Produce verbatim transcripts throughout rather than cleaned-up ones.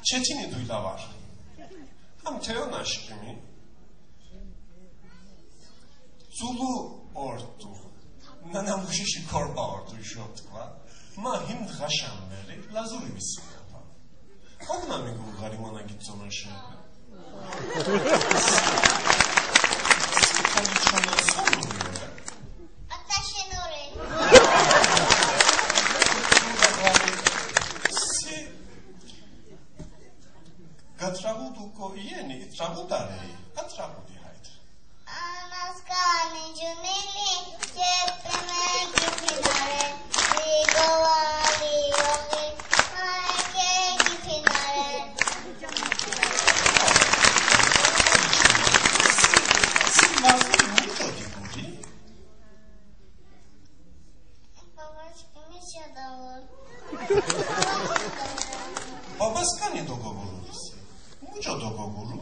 Çetini duyla var. Ham teon aşkımı. Zulu ordu. Nana muşişi korba ordu işi var. Ma him dğaşan beri lazuri misin yapar. Ogna mi gu garimana git zona şey. Konuşana son oluyor. Ataşen oraya. Si gatravudu ko yeni travudare. Gatravudi haydi. Anaskani cuneli cepime gittinare. Rigovali yogi maike gittinare. Si lazuri muto di budi. Babaşkimi şadavul. Babaskani dogovoru isi. Muco dogovoru.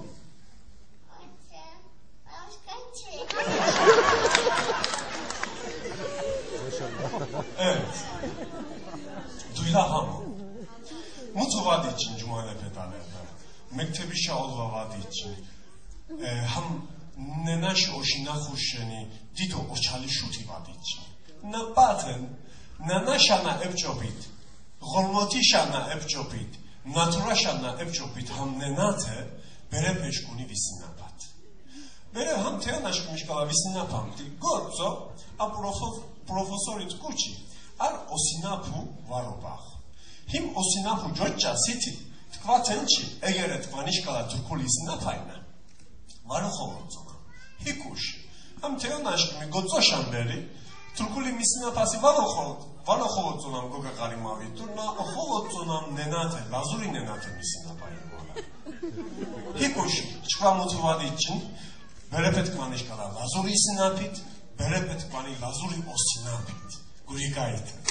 Evet. Duyla hamu. Mutu vadi için cumale pedalerde. Mektebi şaolva vadi için. Ham nenaş oşina huşeni dido oçali şuti vadi için. Na batın nanaşana evcobit. Golmoti şana evcobit. Natura şana evcobit ham nenate bere peşkuni visinapat. Bere ham tean aşkmış kala visinapamti. Gorzo a profesorit kuçi. Ar osinapu varobağ. Him osinapu coçça siti. Tkvatençi egere tkvanişkala Türkuli isinapayna. Varoxovotzona. Hikuş. Ham tean aşkmi gozoşan beri Türkuli misinapasi varoxovotzonam goga qarimavi. Turna oxovotzonam nenate, lazuri nenate misinapayna. Hikuş. Çkva mutuvadi için berepet kvanişkala lazuri isinapit. Berepet kvani lazuri osinapit. Guri gayet.